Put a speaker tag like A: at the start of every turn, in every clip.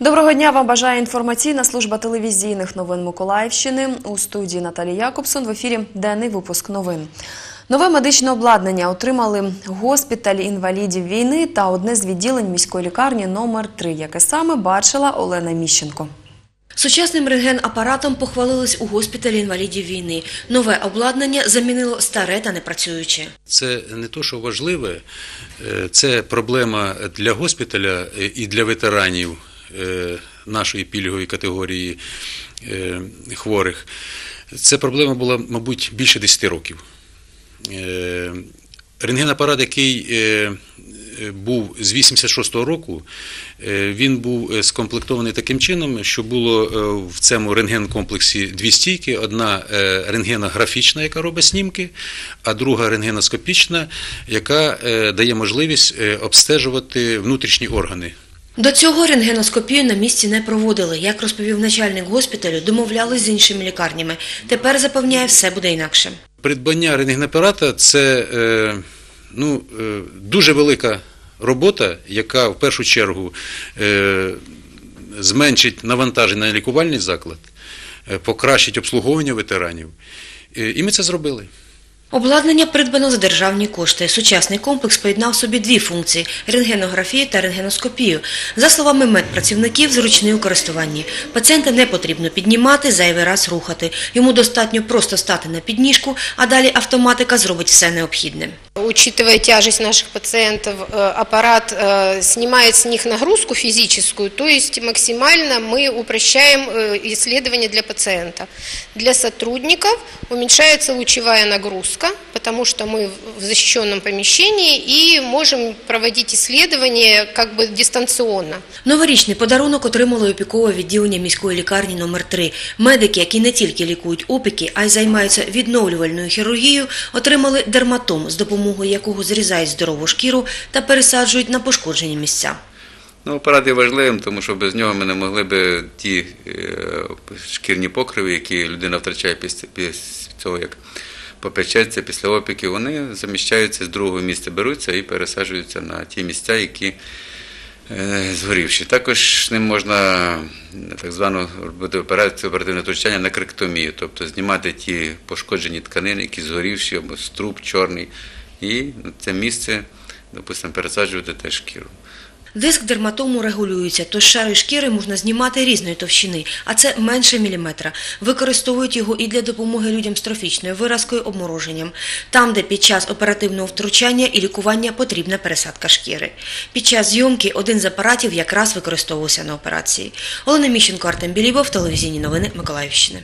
A: Доброго дня вам бажає інформаційна служба телевізійних новин Миколаївщини. У студії Наталія Якобсон. В ефірі денний випуск новин. Нове медичне обладнання отримали госпіталь інвалідів війни та одне з відділень міської лікарні номер 3, яке саме бачила Олена Міщенко.
B: Сучасним рентген-апаратом похвалились у госпіталі інвалідів війни. Нове обладнання замінило старе та непрацююче.
C: Це не то, що важливе, це проблема для госпіталя і для ветеранів нашої пільгової категорії хворих. Ця проблема була, мабуть, більше 10 років. Рентген-апарат, який був з 86-го року, він був скомплектований таким чином, що було в цьому рентген-комплексі дві стійки. Одна рентгенографічна, яка робить знімки, а друга рентгеноскопічна, яка дає можливість обстежувати внутрішні органи.
B: До цього рентгеноскопію на місці не проводили. Як розповів начальник госпіталю, домовлялись з іншими лікарнями. Тепер, запевняє, все буде інакше.
C: Придбання рентген-апарата – це дуже велика робота, яка в першу чергу зменшить навантаження на лікувальний заклад, покращить обслуговування ветеранів. І ми це зробили.
B: Обладнання придбано за державні кошти. Сучасний комплекс поєднав в собі дві функції – рентгенографію та рентгеноскопію. За словами медпрацівників, зручний у користуванні. Пацієнта не потрібно піднімати, зайвий раз рухати. Йому достатньо просто стати на підніжку, а далі автоматика зробить все необхідне.
D: Учитывая тяжесть наших пациентов, аппарат снимает с них нагрузку физическую, то есть максимально мы упрощаем исследования для пациента. Для сотрудников уменьшается лучевая нагрузка, потому что мы в защищенном помещении и можем проводить исследования как бы дистанционно.
B: Новорічний подарунок отримало опікове відділення міської лікарні номер 3. Медики, які не тільки лікують опіки, а й займаються відновлювальною хірургією, отримали дерматом, з допомогою якого зрізають здорову шкіру та пересаджують на пошкоджені місця.
E: Апарат є важливим, тому що без нього ми не могли б ті шкірні покриви, які людина втрачає після цього, як попечеться, після опіків, вони заміщаються з другого місця, беруться і пересаджуються на ті місця, які згорівші. Також ним можна так звану робити операцію оперативне втручання на кректомію, тобто знімати ті пошкоджені тканини, які згорівші, або струб чорний, і на це місце, допустимо, пересаджувати теж шкіру.
B: Диск дерматому регулюється, тож шари шкіри можна знімати різної товщини, а це менше міліметра. Використовують його і для допомоги людям з трофічною виразкою, обмороженням. Там, де під час оперативного втручання і лікування потрібна пересадка шкіри. Під час зйомки один з апаратів якраз використовувався на операції. Олена Міщенко, Артем Білібов, телевізійні новини Миколаївщини.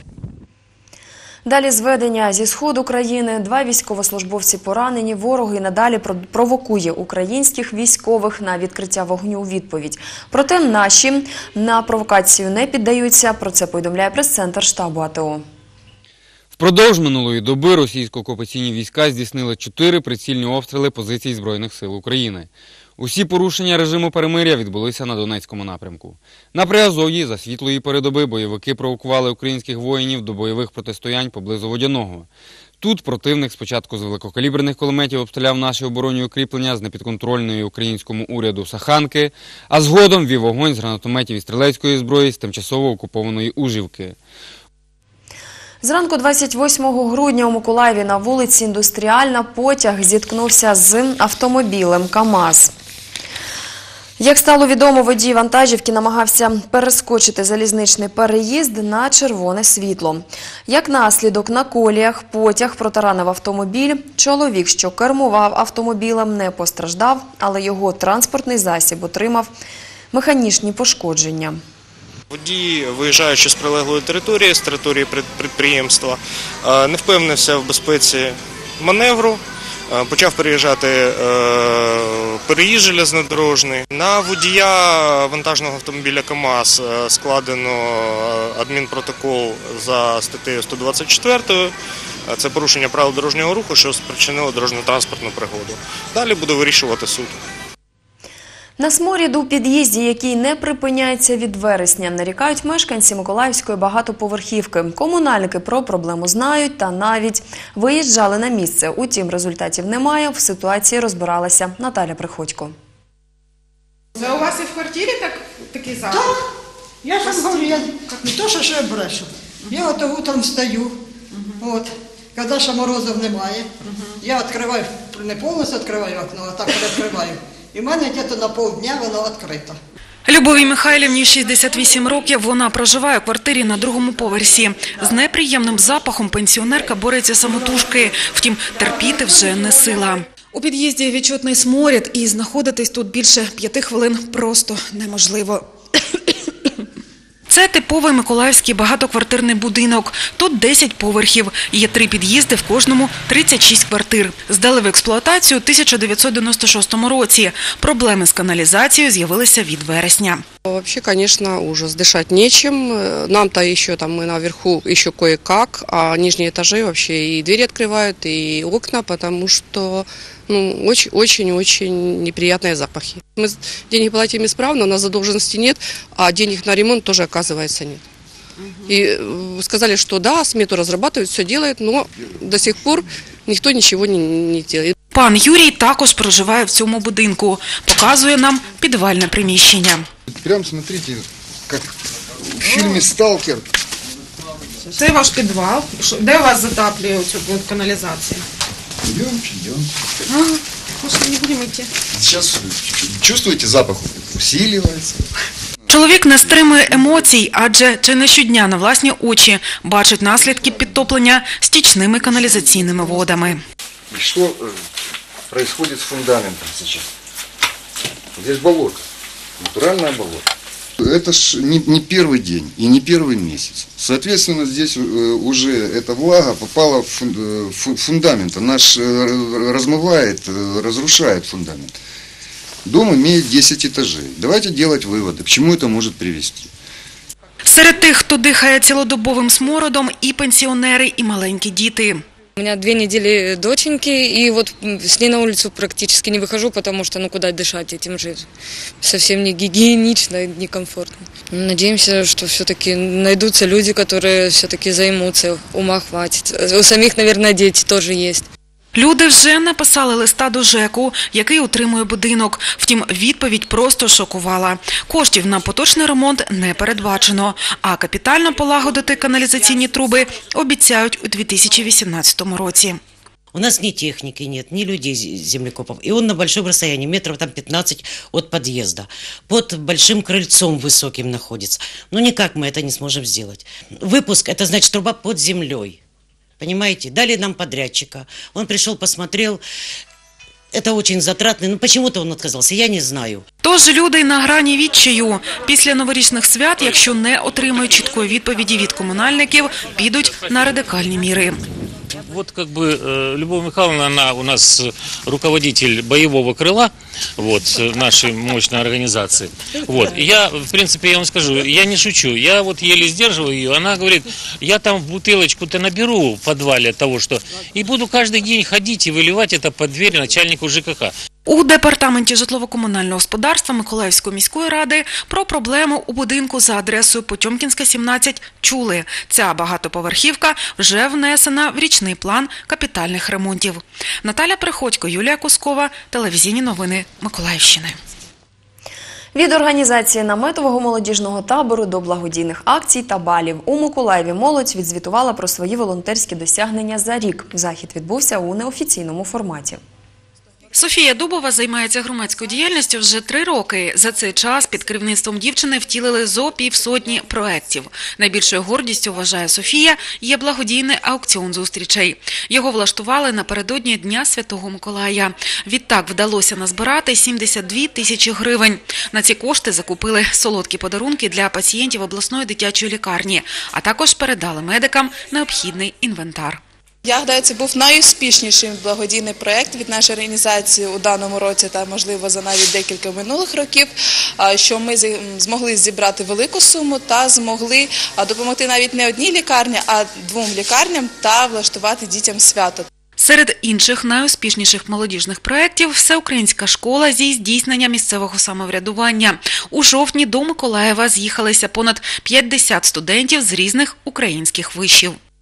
A: Далі зведення зі сходу країни. 2 військовослужбовці поранені. Ворог і надалі провокує українських військових на відкриття вогню у відповідь. Проте наші на провокацію не піддаються. Про це повідомляє прес-центр штабу АТО.
F: Впродовж минулої доби російсько-окупаційні війська здійснили 4 прицільні обстріли позицій Збройних сил України. Усі порушення режиму перемир'я відбулися на Донецькому напрямку. На Приазов'ї за світлої передоби бойовики провокували українських воїнів до бойових протистоянь поблизу Водяного. Тут противник спочатку з великокаліберних кулеметів обстріляв наші оборонні укріплення з непідконтрольної українському уряду Саханки, а згодом вів вогонь з гранатометів і стрілецької зброї з тимчасово окупованої Ужівки.
A: Зранку 28 грудня у Миколаєві на вулиці Індустріальна потяг зіткнувся з автомобілем КАМАЗ. Як стало відомо, водій вантажівки намагався перескочити залізничний переїзд на червоне світло. Як наслідок, на коліях потяг протаранив автомобіль. Чоловік, що кермував автомобілем, не постраждав, але його транспортний засіб отримав механічні пошкодження.
G: Водій, виїжджаючи з прилеглої території, з території підприємства, не впевнився в безпеці маневру, почав переїжджати переїзд железнодорожний. На водія вантажного автомобіля КАМАЗ складено адмінпротокол за статтею 124. Це порушення правил дорожнього руху, що спричинило дорожньо-транспортну пригоду. Далі буде вирішувати суд.
A: На сморід у під'їзді, який не припиняється від вересня, нарікають мешканці Миколаївської багатоповерхівки. Комунальники про проблему знають та навіть виїжджали на місце. Утім, результатів немає. В ситуації розбиралася Наталя Приходько.
H: Це у вас і в квартирі такий запах? Я вам говорю, я не то, що я брешу. Я ото утром встаю, от, коли ще морозів немає, я відкриваю, не повністю відкриваю окно, а так відкриваю. І в мене десь на півдня воно відкрито.
I: Любові Михайлівні 68 років. Вона проживає у квартирі на другому поверсі. З неприємним запахом пенсіонерка бореться самотужки. Втім, терпіти вже не сила. У під'їзді відчутний сморід, і знаходитись тут більше 5 хвилин просто неможливо. Це типовий миколаївський багатоквартирний будинок. Тут 10 поверхів. Є 3 під'їзди, в кожному 36 квартир. Здали в експлуатацію у 1996 році. Проблеми з каналізацією з'явилися від вересня.
J: Вообще, конечно, ужас. Дышать нечем. Нам-то еще там мы наверху еще кое-как, а нижние этажи вообще и двери открывают, и окна, потому что очень-очень неприятные запахи. Мы деньги платим исправно, у нас задолженности нет, а денег на ремонт тоже, оказывается, нет. И сказали, что да, смету разрабатывают, все делают, но до сих пор никто ничего не делает.
I: Пан Юрій також проживає в цьому будинку. Показує нам підвальне приміщення.
K: Прям смотрите, как в фильме «Сталкер».
I: Це ваш підвал. Де у вас затаплює цю каналізацію?
K: Идем.
I: Може, не будемо йти?
K: Сейчас чувствуете, запах усиливается.
I: Чоловік не стримує емоцій, адже чи не щодня на власні очі бачить наслідки підтоплення стічними каналізаційними водами.
K: Что происходит с фундаментом сейчас? Здесь болото, натуральное болото. Это ж не первый день и не первый месяц. Соответственно, здесь уже эта влага попала в фундамент. Она ж размывает, разрушает фундамент. Дом имеет 10 этажей. Давайте делать выводы, к чему это может привести.
I: Серед тих, хто дихає цілодобовим смородом, і пенсіонери, і маленькі діти.
L: У меня 2 недели доченьки, и вот с ней на улицу практически не выхожу, потому что, куда дышать этим же совсем не гигиенично, некомфортно. Надеемся, что все-таки найдутся люди, которые все-таки займутся, ума хватит. У самих, наверное, дети тоже есть.
I: Люди вже написали листа до ЖЕКу, який утримує будинок. Втім, відповідь просто шокувала. Коштів на поточний ремонт не передбачено, а капітально полагодити каналізаційні труби обіцяють у 2018 році.
M: У нас ни техники нет, ни людей землекопов. И он на большом расстоянии, метров там 15 от подъезда. Под большим крыльцом высоким находится. Но никак мы это не сможем сделать. Выпуск – это значит труба под землей. Понимаете? Дали нам подрядчика. Он пришел, посмотрел. Это очень затратно. Но почему-то он отказался, я не знаю.
I: Тож люди на грані відчаю. Після новорічних свят, якщо не отримають чіткої відповіді від комунальників, підуть на радикальні міри.
N: Вот как бы Любовь Михайловна, она у нас руководитель боевого крыла, вот, нашей мощной организации. Вот. И я, в принципе, я вам скажу, я не шучу, я вот еле сдерживаю ее, она говорит, я там в бутылочку-то наберу в подвале того, что, и буду каждый день ходить и выливать это под дверь начальнику ЖКХ.
I: У департаменті житлово-комунального господарства Миколаївської міської ради про проблему у будинку за адресою Потьомкінська, 17 чули. Ця багатоповерхівка вже внесена в річний план капітальних ремонтів. Наталя Приходько, Юлія Кускова, телевізійні новини Миколаївщини.
A: Від організації наметового молодіжного табору до благодійних акцій та балів у Миколаєві молодь відзвітувала про свої волонтерські досягнення за рік. Захід відбувся у неофіційному форматі.
I: Софія Дубова займається громадською діяльністю вже 3 роки. За цей час під керівництвом дівчини втілили зо 50 проєктів. Найбільшою гордістю, вважає Софія, є благодійний аукціон зустрічей. Його влаштували напередодні Дня Святого Миколая. Відтак вдалося назбирати 72 тисячі гривень. На ці кошти закупили солодкі подарунки для пацієнтів обласної дитячої лікарні, а також передали медикам необхідний інвентар.
O: Я гадаю, це був найуспішніший благодійний проєкт від нашої організації у даному році та, можливо, за навіть декілька минулих років, що ми змогли зібрати велику суму та змогли допомогти навіть не одній лікарні, а 2 лікарням та влаштувати дітям свято.
I: Серед інших найуспішніших молодіжних проєктів – всеукраїнська школа зі здійснення місцевого самоврядування. У жовтні до Миколаєва з'їхалися понад 50 студентів з різних українських вишів.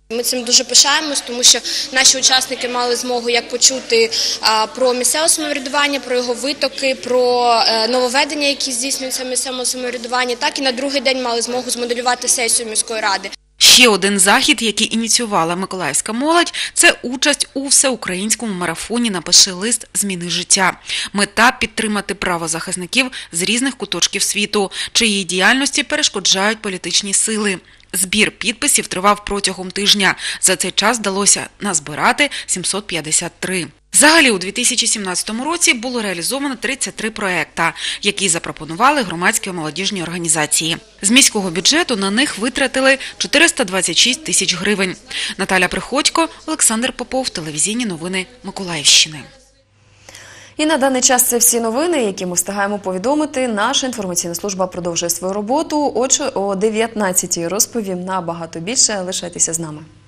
P: Ми цим дуже пишаємось, тому що наші учасники мали змогу як почути про місцеве самоврядування, про його витоки, про нововведення, які здійснюються в місцевому самоврядуванні, так і на другий день мали змогу змоделювати сесію міської ради.
I: Ще один захід, який ініціювала миколаївська молодь – це участь у всеукраїнському марафоні «Напиши лист. Зміни життя». Мета – підтримати правозахисників з різних куточків світу, чиїй діяльності перешкоджають політичні сили. Збір підписів тривав протягом тижня. За цей час вдалося назбирати 753. Взагалі у 2017 році було реалізовано 33 проекти, які запропонували громадські молодіжні організації. З міського бюджету на них витратили 426 тисяч гривень. Наталя Приходько, Олександр Попов, телевізійні новини Миколаївщини.
A: І на даний час це всі новини, які ми встигаємо повідомити. Наша інформаційна служба продовжує свою роботу. Отже, о 19-й розповім набагато більше. Лишайтеся з нами.